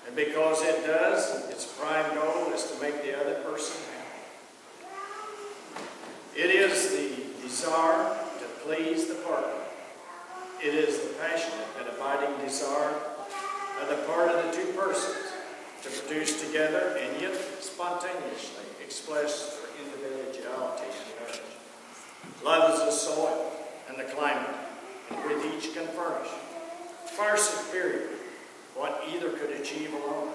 And because it does, its prime goal is to make the other person happy. It is the desire to please the partner. It is the passionate and abiding desire on the part of the two persons to produce together and yet spontaneously express their individuality in marriage. Love is the soil and the climate in which each can furnish, far superior what either could achieve alone.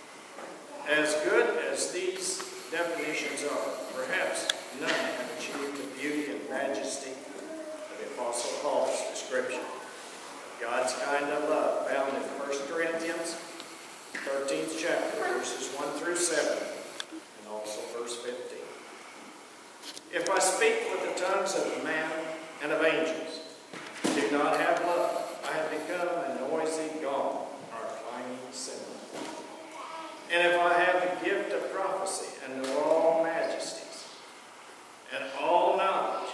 As good as these definitions are, perhaps none have achieved the beauty and majesty of the Apostle Paul's description of God's kind of love found in 1 Corinthians 13th chapter, verses 1 through 7, and also verse 15. If I speak with the tongues of man and of angels, and do not have love, I have become a noisy gong or a clanging cymbal. And if I have the gift of prophecy and know all majesties and all knowledge,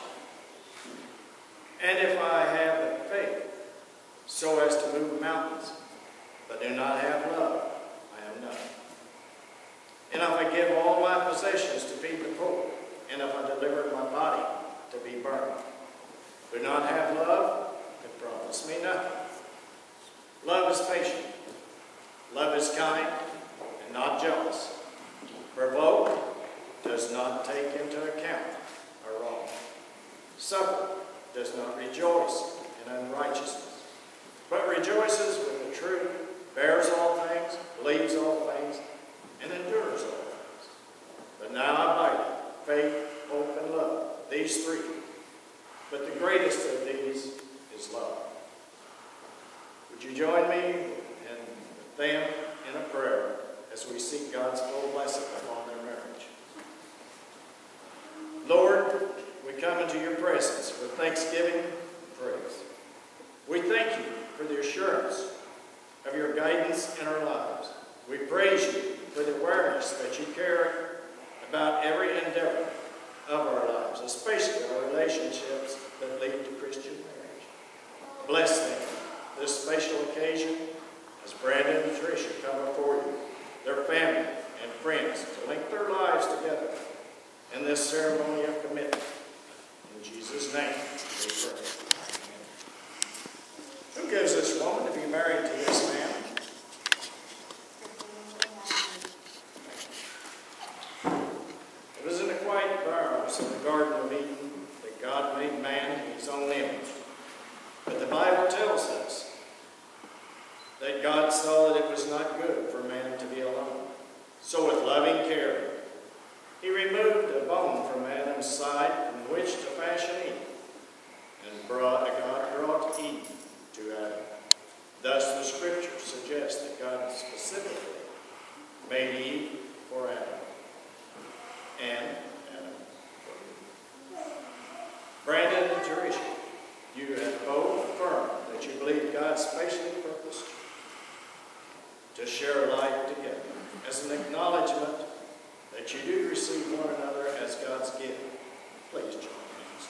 and if I have the faith so as to move mountains, but do not have love, I am nothing. And if I give all my possessions to feed the poor, and if I deliver my body to be burned, do not have love, it profits me nothing. Love is patient. Love is kind and not jealous. Provoked, does not take into account a wrong. Suffer, does not rejoice in unrighteousness, but rejoices with the truth, bears all things, believes all things, and endures all things. But now abideth faith, hope, and love, these three. But the greatest of these is love. Would you join me and them in a prayer as we seek God's full blessing upon their marriage? Lord, we come into your presence with thanksgiving and praise. We thank you for the assurance of your guidance in our lives. We praise you for the awareness that you care about every endeavor of our lives, especially our relationships that lead to Christian marriage. Bless them this special occasion as Brandon and Tricia come before you, their family and friends, to link their lives together in this ceremony of commitment. In Jesus' name we pray. Who gives this woman to be married to this man? It was in the quiet bowers of the Garden of Eden that God made man in his own image. But the Bible tells us that God saw that it was not good for man to be alone. So with loving care, he removed a bone from Adam's side from which to fashion Eve, and God brought Eve to Adam. Thus the Scripture suggests that God specifically made Eve for Adam, and Adam for Eve. Brandon and Tricia, you have both affirmed that you believe God specially purposed you to share life together as an acknowledgement that you do receive one another as God's gift. Please join hands.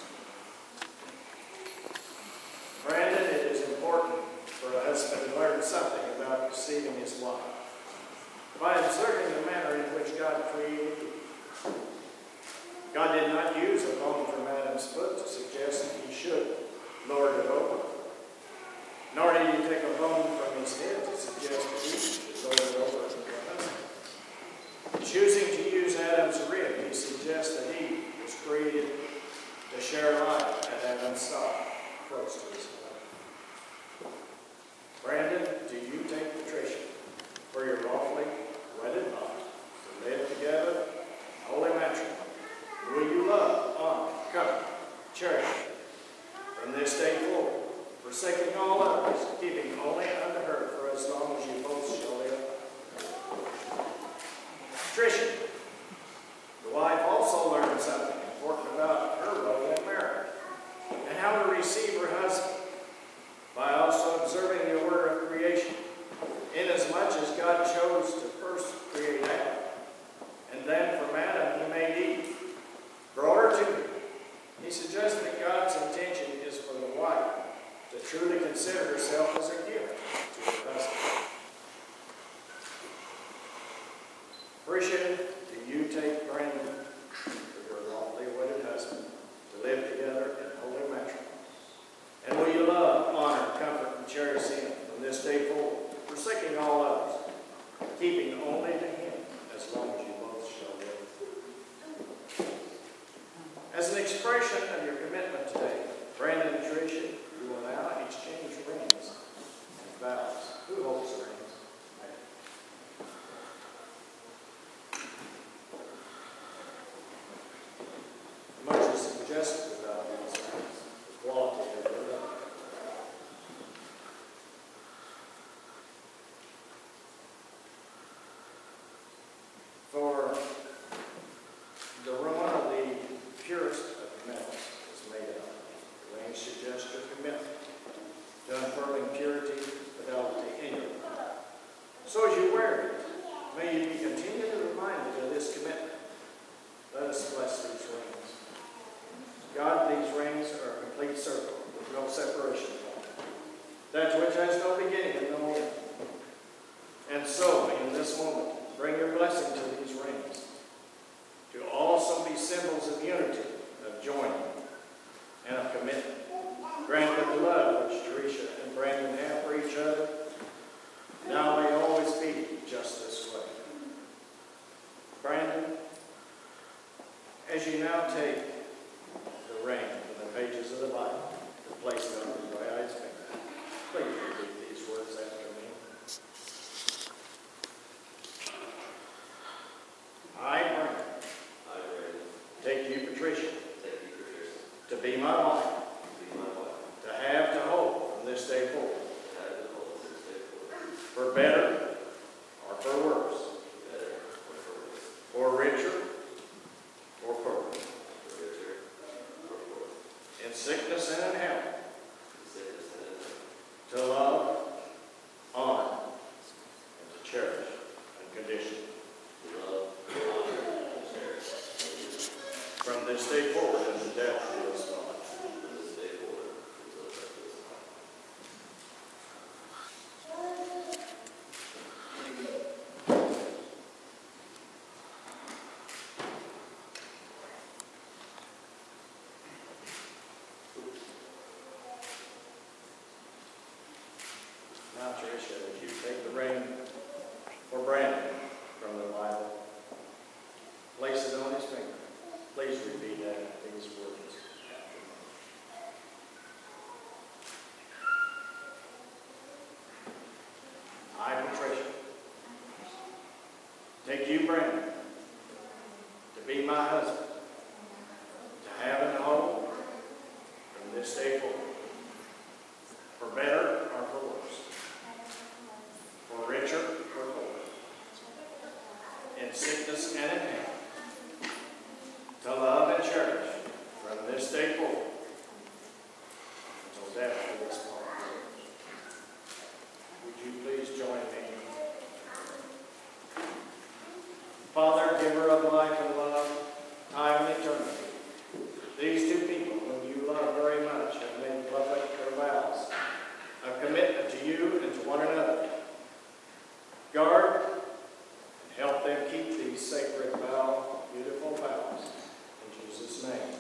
Brandon, it is important for a husband to learn something about receiving his wife by observing the manner in which God created you. God did not use a bone from Adam's foot to suggest that he should lord it over. Nor did he take a bone from his head to suggest that he should lord it over to her husband. Choosing to use Adam's rib, he suggests that he was created to share life at Adam's side, close to his wife. Brandon, do you take Tricia for your lawfully wedded body to live together in holy matrimony? Will you love, honor, cover, cherish from this day forward, forsaking all others, keeping only unto her for as long as you both shall live? Tricia, the wife also learned something important about her role in marriage and how to receive her husband by also observing the order of creation, inasmuch as God chose to first create Adam, and then from Adam he made Eve, brought her to him. He suggests that God's intention is for the wife to truly consider herself as a gift to her husband. Tricia, do you take Brandon, your lawfully wedded husband, to live together in holy matrimony? And will you love, honor, comfort, and cherish him from this day forward, forsaking all others, keeping only to him as long as you both shall live? As an expression of your commitment today, Brandon and Tricia, you will now exchange rings and vows. Who holds the rings? Much is suggested about these rings, the quality of their love. For the ring of the purest of metals is made of. The rings suggest your commitment to unfurling purity, fidelity in your life. So as you wear it, may you be continually reminded of this commitment. Let us bless these rings. God, these rings are a complete circle with no separation from them, that which has no beginning and no end. And so, in this moment, bring your blessing to these rings, to also be symbols of unity, of joining, and of commitment. Grant that the love which Tricia and Brandon have for each other now may always be just this way. Brandon, as you now take the ring from the pages of the Bible and place it on your right eye's finger, please repeat these words after me. I, Brandon, take you, Patricia, to be my wife, to have to hold from this day forward, for better or for worse, for richer or poorer, in sickness and in health, to love, honor, and to cherish unconditionally. From this day forward unto death do us not. Now, Tricia, would you take the ring for Brandon from the Bible, place it on his finger. Please repeat these words after me. I, Patricia, take you, Brandon, to be my husband, to have and to hold from this day forward, for better or for worse, for richer or poorer, in sickness and in health, to love and cherish from this day forward until death do us part. Would you please join me? Father, giver of life and love, time and eternity, these two people whom you love very much have made public their vows of commitment to you and to one another. Guard and help them keep these sacred vows, beautiful vows. In Jesus' name. Amen.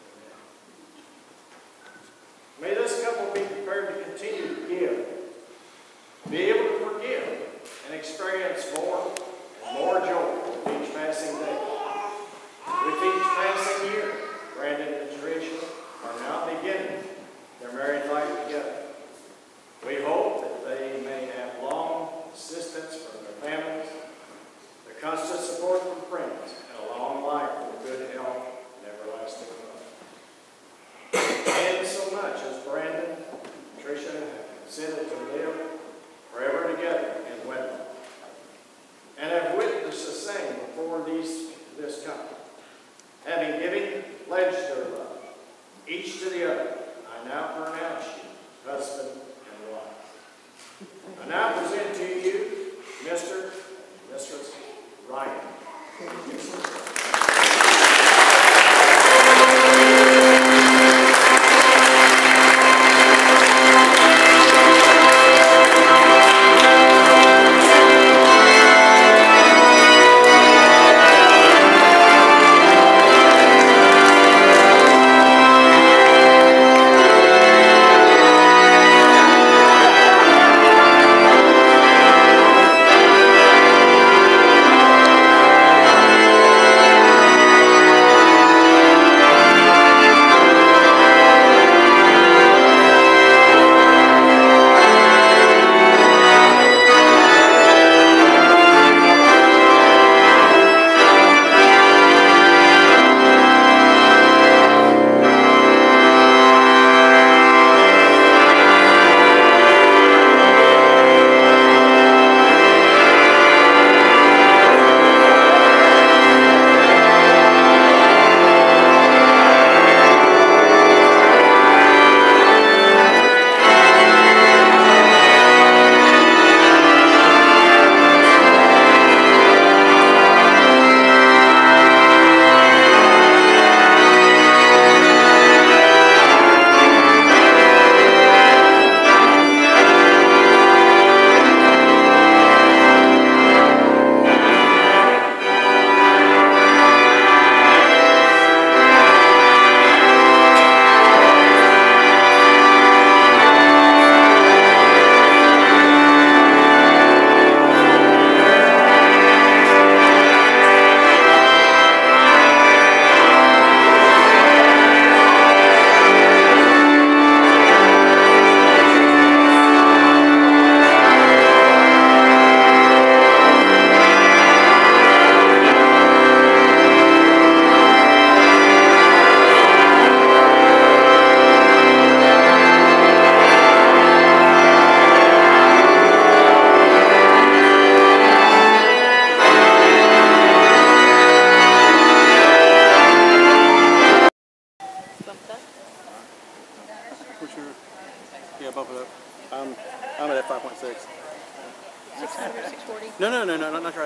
May this couple be prepared to continue to give, be able to forgive, and experience more and more joy with each passing day. With each passing year, Brandon and Tricia are now beginning their married life together. We hope that they may have long assistance from their families, the constant support from friends, and a long life with good health and everlasting love. And so much as Brandon and Tricia have consented to live forever together in wedlock, and have witnessed the same before this company, having given pledged their love, each to the other, I now pronounce you husband and wife. I now present to you Mr. and Mrs. Reinman.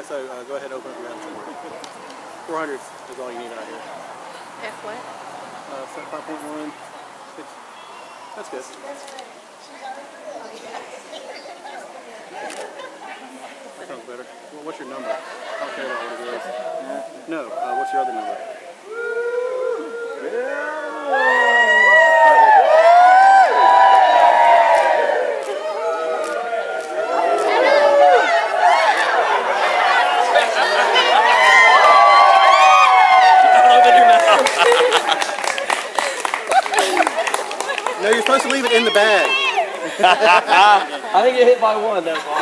Alright, so go ahead and open up your attitude. 400 is all you need out here. F what? 5.1. That's good. That sounds better. Well, what's your number? I don't care about what it is. No, what's your other number? No, you're supposed to leave it in the bag. I think you hit by one. That was awesome.